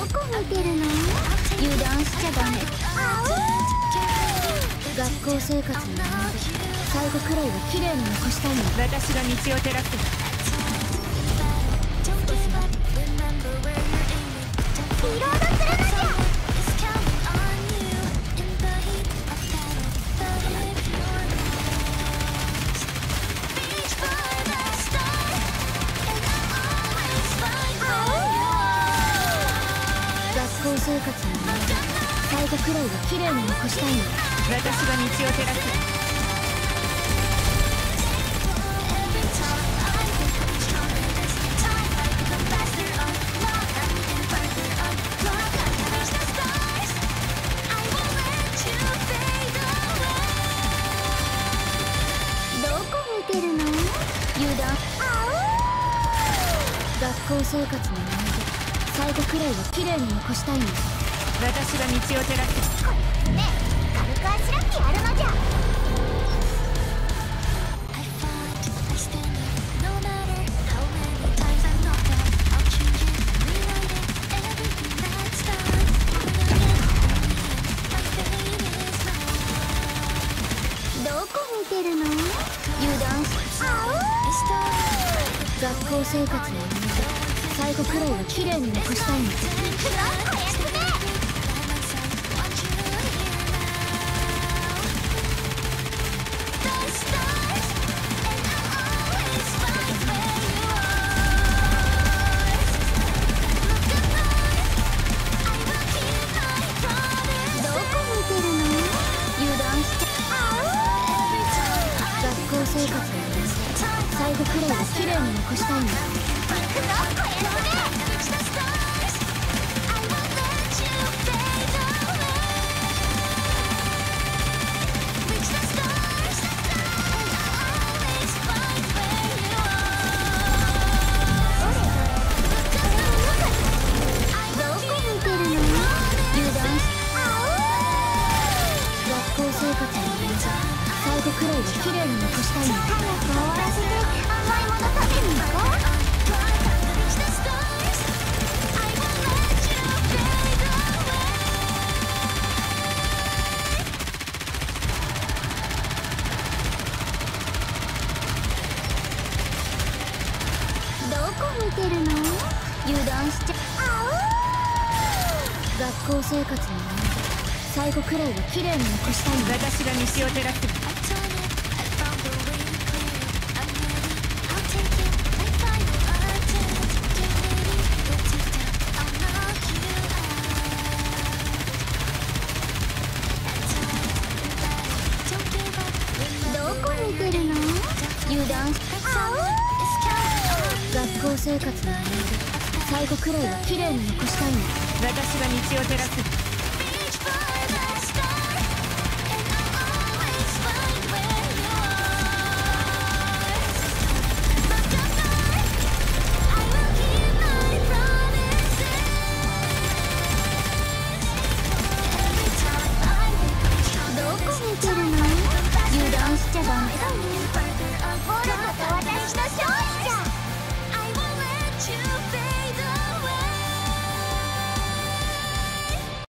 こ見てるの？油断しちゃダメ。学校生活の思い出、最後くらいは綺麗に残したいの。 私が道を照らす。 リロードするのじゃ。学校生活の思い出、最後くらいは綺麗に残したいの。 私が道を照らす。 見てるの？油断。学校生活の思い出、最後くらいは綺麗に残したいの。 私が道を照らす。 これねえ、軽くあしらってやるのじゃ。どこ見てるの？油断し。学校生活の思い出、最後くらいは綺麗に残したいの。生活の最後くらいは綺麗に残したいの。どこ見てるの？油断し。学校生活の最後くらいは綺麗に残したいの。早く終わらせて甘いもの食べに行こう。どこ見てるの？油断しちゃ。学校生活の思い出、最後くらいは綺麗に残したいの。 私が道を照らす。 見てるの？油断。学校生活の思い出、最後くらいは綺麗に残したいの。 私が道を照らす。 どこ見てるの？油断しちゃダメだよ。